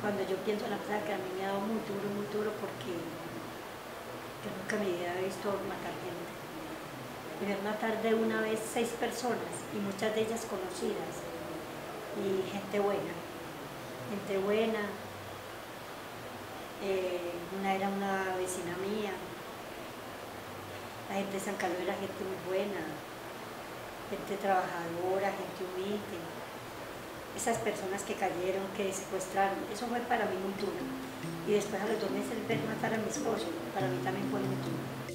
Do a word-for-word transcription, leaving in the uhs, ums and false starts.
cuando yo pienso en la pasada, que a mí me ha dado muy duro, muy duro, porque yo nunca en mi vida he visto matar gente. Me vieron matar de una vez seis personas, y muchas de ellas conocidas, y gente buena, gente buena. Eh, una era una vecina mía. La gente de San Carlos era gente muy buena, gente trabajadora, gente humilde. Esas personas que cayeron, que secuestraron, eso fue para mí muy duro. Y después a los dos meses ver matar a mi esposo, para mí también fue muy duro.